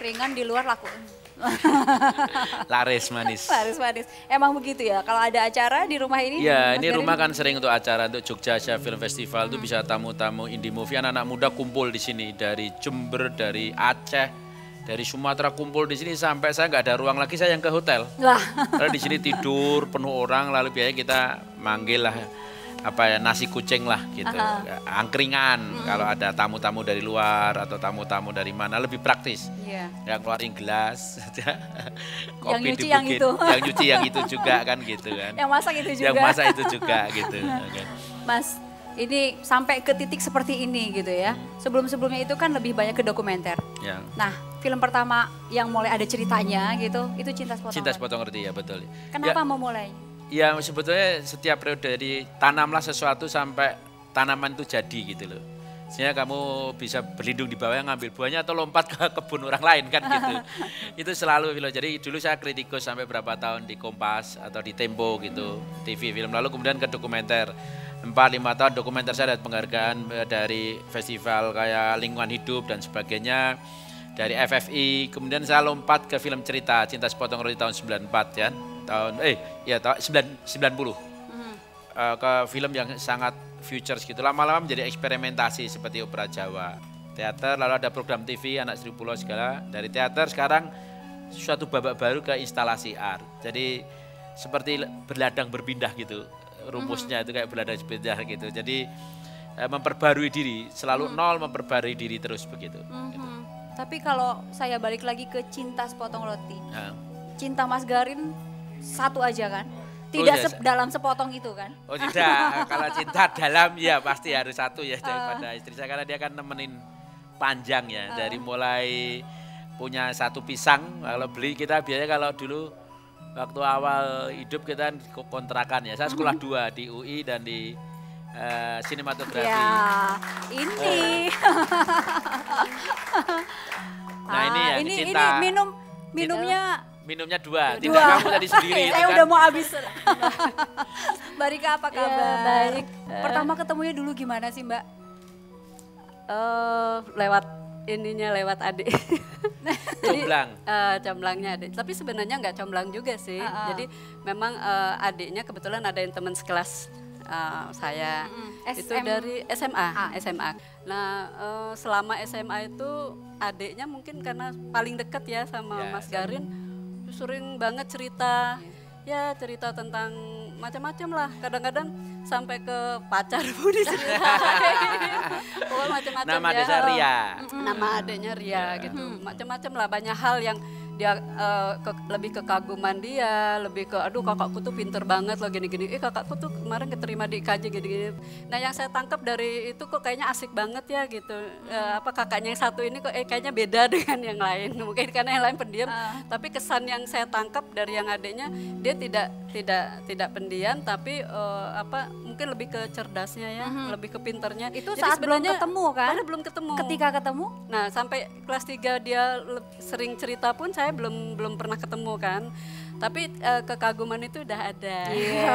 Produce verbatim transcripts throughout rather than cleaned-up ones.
ringan di luar laku. Laris manis. Laris manis. Emang begitu ya? Kalau ada acara di rumah ini? Ya, Mas ini Garin? rumah kan sering untuk acara untuk Jogja Asia Film Festival itu Hmm. bisa tamu-tamu indie movie, anak-anak muda kumpul di sini dari Jember, dari Aceh, dari Sumatera kumpul di sini sampai saya nggak ada ruang lagi, saya yang ke hotel. Lah. Karena di sini tidur penuh orang, lalu biasanya kita manggil lah apa ya nasi kucing lah gitu, Aha. angkringan Hmm. kalau ada tamu-tamu dari luar atau tamu-tamu dari mana lebih praktis. Iya. Nggak keluarin gelas, kopi Yang nyuci yang dibikin, itu. yang nyuci yang itu juga kan gitu kan. Yang masak itu juga. Yang masak itu juga gitu. Oke. Mas, ini sampai ke titik seperti ini gitu ya. Sebelum-sebelumnya itu kan lebih banyak ke dokumenter. Ya. Nah, film pertama yang mulai ada ceritanya gitu, itu Cinta Sepotong Cinta Roti. Sepotong Roti ya betul. Kenapa Ya, memulai? ya sebetulnya setiap periode dari tanamlah sesuatu sampai tanaman itu jadi gitu loh. Sehingga kamu bisa berlindung di bawah ngambil buahnya atau lompat ke kebun orang lain kan gitu. Itu selalu film. Jadi dulu saya kritikus sampai berapa tahun di Kompas atau di Tempo gitu, T V film. Lalu kemudian ke dokumenter. empat lima tahun dokumenter saya dapat penghargaan eh, dari festival kayak Lingkungan Hidup dan sebagainya. Dari F F I, kemudian saya lompat ke film cerita Cinta Sepotong Roti tahun sembilan puluh empat ya. Tahun eh ya tahun sembilan puluh. Hmm. Uh, ke film yang sangat futures gitu. Lama-lama menjadi eksperimentasi seperti opera Jawa, teater, lalu ada program T V Anak Seribu Pulau segala. Dari teater sekarang suatu babak baru ke instalasi art. Jadi seperti berladang berpindah gitu. Rumusnya itu kayak berladang berpindah gitu. Jadi uh, memperbarui diri, selalu nol memperbarui diri terus begitu. Mhm. Gitu. Tapi kalau saya balik lagi ke Cinta Sepotong Roti. Nah. Cinta Mas Garin satu aja kan? Oh, Tidak iya, sep- dalam sepotong itu kan? Oh tidak, kalau cinta dalam ya pasti harus satu ya daripada istri saya karena dia kan nemenin panjang ya dari mulai punya satu pisang kalau beli kita biasanya kalau dulu waktu awal hidup kita kan kontrakan ya saya sekolah dua di U I dan di uh, sinematografi. Ya, ini. Nah ini ya ini, cinta. ini minum minumnya Minumnya dua, dua. tidak kamu tadi sendiri. Saya itu udah kan. mau habis. Mbak Rika apa kabar? Ya, baik. Pertama ketemunya dulu gimana sih Mbak? Eh, lewat ininya lewat adik. Jadi, Comblang. eh, comblangnya adik. Tapi sebenarnya nggak comblang juga sih. Uh-uh. Jadi memang eh, adiknya kebetulan ada yang teman sekelas eh, saya. Mm-mm. Itu S M dari S M A. A. S M A. Nah eh, selama S M A itu adiknya mungkin karena paling dekat ya sama Ya, Mas Garin, sering banget cerita. Ya cerita tentang macam-macam lah. Kadang-kadang sampai ke pacar pun diceritain. Oh macam-macam Nama ya. desa Ria. Nama adiknya Ria Ya. gitu. Macam-macam lah banyak hal yang dia eh, ke- lebih kekaguman dia, lebih ke aduh kakakku tuh pinter banget loh gini-gini. Eh kakakku tuh kemarin keterima di I K J gini-gini. Nah yang saya tangkap dari itu kok kayaknya asik banget ya gitu. Eh, apa kakaknya yang satu ini kok eh kayaknya beda dengan yang lain. Mungkin karena yang lain pendiam, Ah. tapi kesan yang saya tangkap dari yang adiknya dia tidak tidak tidak pendiam tapi eh, apa mungkin lebih ke cerdasnya ya, lebih ke pinternya. Itu Jadi saat belum sebenarnya- ketemu kan? Baru belum ketemu. Ketika ketemu? Nah, sampai kelas tiga dia le- sering cerita pun saya belum belum pernah ketemu kan. Tapi eh, kekaguman itu udah ada. Iya.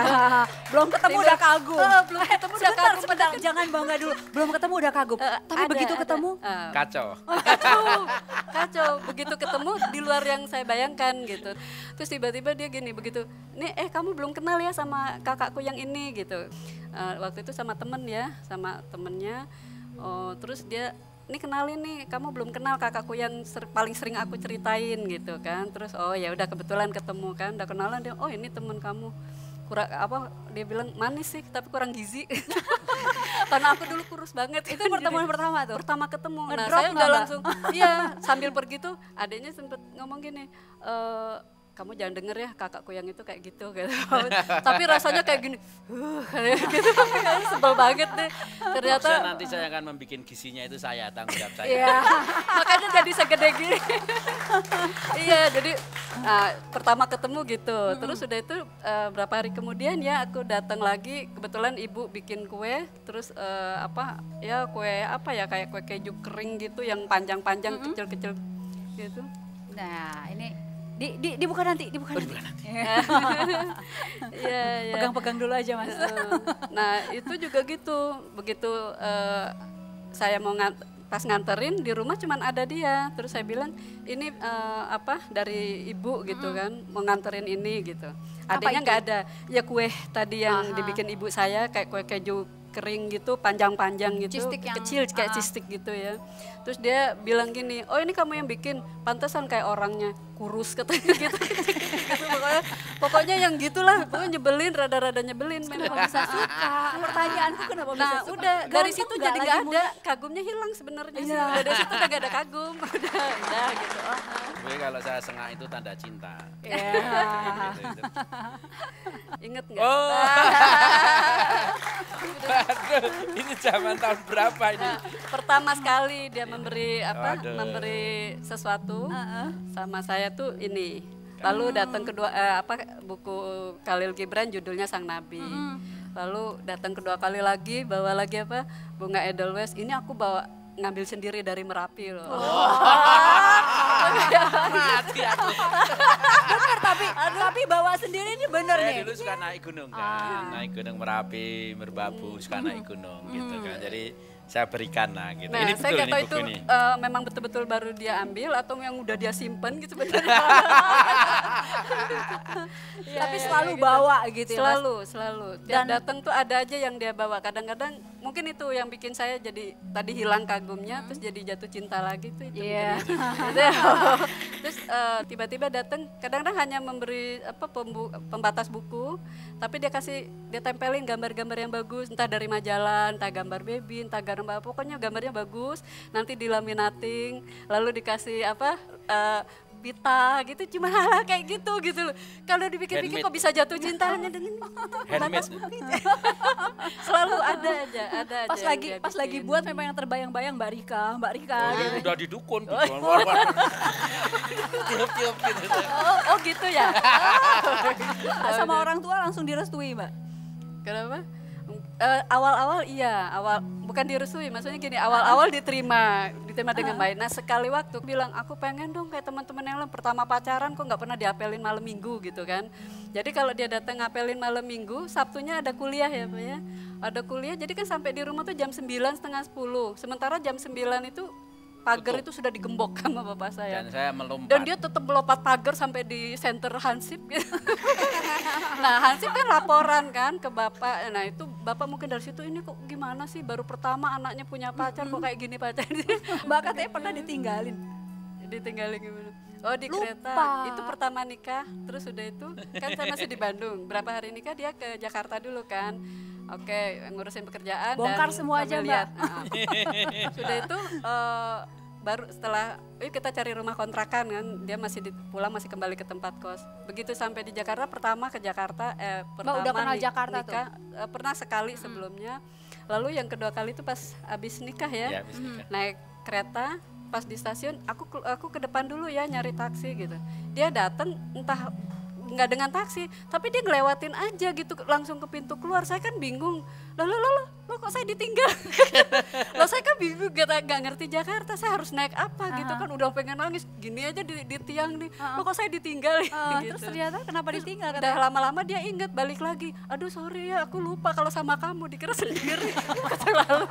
Belum ketemu Tiba- udah kagum. Eh, belum ketemu udah Sebentar, kagum. sebentar. Jangan bangga dulu. Belum ketemu udah kagum. Eh, Tapi ada, begitu ada. ketemu, Eh, Kacau. kacau, kacau. Begitu ketemu di luar yang saya bayangkan gitu. Terus tiba-tiba dia gini begitu, nih eh kamu belum kenal ya sama kakakku yang ini gitu. Eh, waktu itu sama temen ya, sama temennya. Oh, terus dia, ini kenalin nih, kamu belum kenal kakakku yang ser- paling sering aku ceritain gitu kan. Terus oh ya udah kebetulan ketemu kan, udah kenalan dia, oh ini temen kamu. Kurang apa dia bilang manis sih tapi kurang gizi. Karena aku dulu kurus banget. itu pertemuan Jadi- pertama tuh. pertama ketemu. Nah, Ngedrop saya nggak, udah Mbak? langsung iya, sambil pergi tuh adiknya sempet ngomong gini, "Eh, kamu jangan denger ya kakakku yang itu kayak gitu." gitu. Tapi rasanya kayak gini, uh, gitu. Sebel banget deh. Ternyata Maksudnya nanti saya akan membuat gizinya itu saya, tanggung jawab saya. Iya. makanya jadi segede gini. Iya, jadi nah, pertama ketemu gitu. Terus udah itu eh, berapa hari kemudian ya aku datang lagi, kebetulan ibu bikin kue, terus eh, apa ya kue apa ya kayak kue keju kering gitu yang panjang-panjang kecil-kecil gitu. Nah, ini di, di, dibuka nanti, dibuka nanti. Iya, iya. Pegang-pegang dulu aja Mas. Eh, nah itu juga gitu, begitu eh, saya mau ngan- pas nganterin di rumah cuman ada dia. Terus saya bilang ini uh, apa dari ibu gitu kan, mau nganterin ini gitu. Adanya nggak ada, ya kue tadi yang Aha. dibikin ibu saya kayak kue keju kering gitu, panjang-panjang gitu, yang, kecil kayak uh, cistik gitu ya. Terus dia bilang gini, oh ini kamu yang bikin, pantesan kayak orangnya kurus katanya gitu. gitu pokoknya, pokoknya yang gitulah, pokoknya nyebelin, rada-rada nyebelin. Kenapa bisa suka? Pertanyaanku kenapa bisa nah, suka? udah Ganteng dari situ jadi nggak ada, muda. kagumnya hilang sebenarnya. Ya. Dari situ udah gak ada kagum, udah, udah gitu. Oh. Tapi kalau saya sengak itu tanda cinta. Yeah. gitu, gitu. Ingat nggak? Oh. Aduh, ini zaman tahun berapa ini? Nah, pertama sekali dia memberi apa? Aduh. Memberi sesuatu Uh-uh. sama saya tuh ini. Lalu datang kedua eh, apa buku Khalil Gibran judulnya Sang Nabi. Mm. Lalu datang kedua kali lagi bawa lagi apa? Bunga Edelweiss. Ini aku bawa ngambil sendiri dari Merapi loh. Oh. Mati aku. Bener tapi tapi bawa sendiri ini bener Saya nih. dulu suka naik gunung kan, Ah. naik gunung Merapi, Merbabu, suka naik gunung gitu kan. Jadi saya berikan lah gitu. Nah, Ini saya betul nggak ini tahu buku itu ini. uh, memang betul-betul baru dia ambil atau yang udah dia simpen gitu bener. Ya, Tapi ya, selalu ya, gitu. bawa gitu ya, Mas? Selalu, selalu. Tiap Dan- datang tuh ada aja yang dia bawa. Kadang-kadang mungkin itu yang bikin saya jadi tadi hilang kagumnya, terus jadi jatuh cinta lagi tuh. Itu Iya. mungkin itu. Terus uh, tiba-tiba datang, kadang-kadang hanya memberi apa pembu- pembatas buku, tapi dia kasih dia tempelin gambar-gambar yang bagus, entah dari majalah, entah gambar baby, entah gambar pokoknya gambarnya bagus. Nanti dilaminating, lalu dikasih apa? Uh, pita gitu, cuma hal kayak gitu gitu loh. Kalau dipikir-pikir Handmade. kok bisa jatuh cinta hanya dengan Handmade. selalu ada aja, ada aja. Pas yang lagi dia pas lagi bikin. buat memang yang terbayang-bayang Mbak Rika, Mbak Rika Oh, gitu. udah didukun gitu. Oh. Tiup-tiup gitu. Oh, oh gitu ya. Sama orang tua langsung direstui, Mbak. Kenapa? Eh, awal-awal iya, awal bukan direstui, maksudnya gini, awal-awal diterima, diterima dengan baik. Nah sekali waktu bilang aku pengen dong kayak teman-teman yang lain, pertama pacaran kok nggak pernah diapelin malam minggu gitu kan. Jadi kalau dia datang ngapelin malam minggu, Sabtunya ada kuliah ya Pak ya, ada kuliah. Jadi kan sampai di rumah tuh jam sembilan setengah sepuluh. Sementara jam sembilan itu pagar Tutup. itu sudah digembok sama bapak saya. Dan saya melompat. Dan dia tetap melompat pagar sampai di center Hansip. Nah Hansip kan laporan kan ke bapak. Nah itu bapak mungkin dari situ ini kok gimana sih baru pertama anaknya punya pacar kok kayak gini pacar. Mbak katanya pernah ditinggalin. Ditinggalin gimana? Oh di Lupa. kereta. Itu pertama nikah. Terus udah itu kan saya masih di Bandung. Berapa hari nikah dia ke Jakarta dulu kan. Oke, ngurusin pekerjaan Bongkar dan semua aja, sambil Mbak. lihat. Nah, sudah itu eh, baru setelah yuk kita cari rumah kontrakan kan, dia masih di, pulang masih kembali ke tempat kos. Begitu sampai di Jakarta, pertama ke Jakarta eh pertama udah kenal ni- Jakarta nikah, eh, pernah sekali sebelumnya. Lalu yang kedua kali itu pas habis nikah ya, Ya, habis nikah. naik kereta pas di stasiun aku ke- aku ke depan dulu ya nyari taksi gitu. Dia datang entah nggak dengan taksi, tapi dia ngelewatin aja gitu langsung ke pintu keluar. Saya kan bingung, lalu lalu lo kok saya ditinggal? Lo saya kan bingung gak, gak ngerti Jakarta, saya harus naik apa gitu kan, udah pengen nangis gini aja di, di tiang nih, lo kok saya ditinggal ya? Ah, gitu. Terus ternyata kenapa ditinggal? Udah lama-lama dia inget balik lagi, aduh sorry ya aku lupa kalau sama kamu, dikira sendiri. Lalu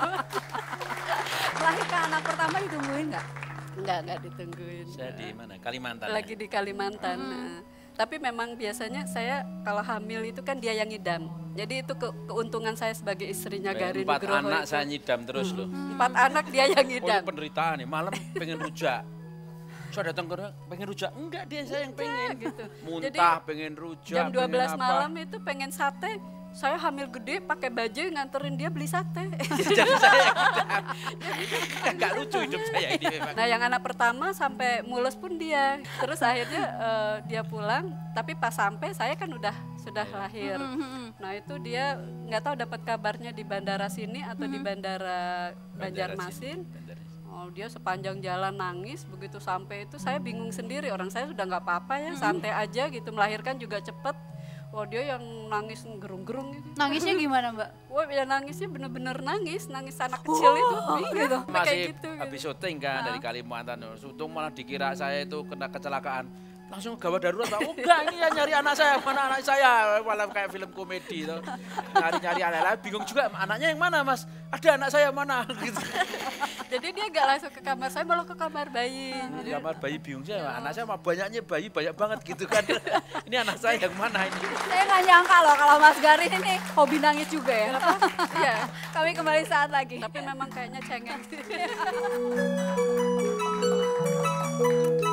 Melahirkan anak pertama ditungguin nggak? enggak enggak ditungguin. Saya di mana? Kalimantan. Lagi di Kalimantan. Nah, tapi memang biasanya saya kalau hamil itu kan dia yang ngidam. Jadi itu ke- keuntungan saya sebagai istrinya ya. Garin Empat Nugroho anak itu. saya nyidam terus loh. Empat anak dia yang Oh ini ngidam. penderitaan nih, malam pengen rujak. Saya datang ke rumah, pengen rujak. Enggak, dia saya yang pengen. gitu. Muntah, pengen rujak, Jam dua belas pengen apa. malam itu pengen sate. Saya hamil gede pakai baju nganterin dia beli sate. Jadi saya yang ngidam. Enggak lucu hidup saya ini memang. Nah yang anak pertama sampai mules pun dia. Terus akhirnya eh, dia pulang, tapi pas sampai saya kan udah sudah lahir. Nah itu dia nggak tahu dapat kabarnya di bandara sini atau di bandara Banjarmasin. Bandara sini. Oh dia sepanjang jalan nangis, begitu sampai itu saya bingung sendiri, orang saya sudah nggak apa-apa ya, santai aja gitu, melahirkan juga cepet. Wah dia yang nangis gerung-gerung gitu. Nangisnya gimana, Mbak? Wah ya nangisnya bener-bener nangis, nangis anak kecil itu. Iya, gitu. kayak Masih gitu. habis syuting kan dari Kalimantan. Syuting malah dikira saya itu kena kecelakaan. Langsung gawat darurat, Pak. Oh enggak, ini ya nyari anak saya, mana anak saya? Malah kayak film komedi tuh. Nyari-nyari anak lain, bingung juga anaknya yang mana, Mas? Ada anak saya mana? Gitu. Jadi dia gak langsung ke kamar saya, malah ke kamar bayi. Di Jadi, kamar bayi bingung saya, anak saya mah banyaknya bayi banyak banget gitu kan. Ini anak saya yang mana ini? Saya nggak nyangka loh kalau Mas Garin ini hobi nangis juga ya. Iya, Kami kembali saat lagi. tapi memang kayaknya cengeng.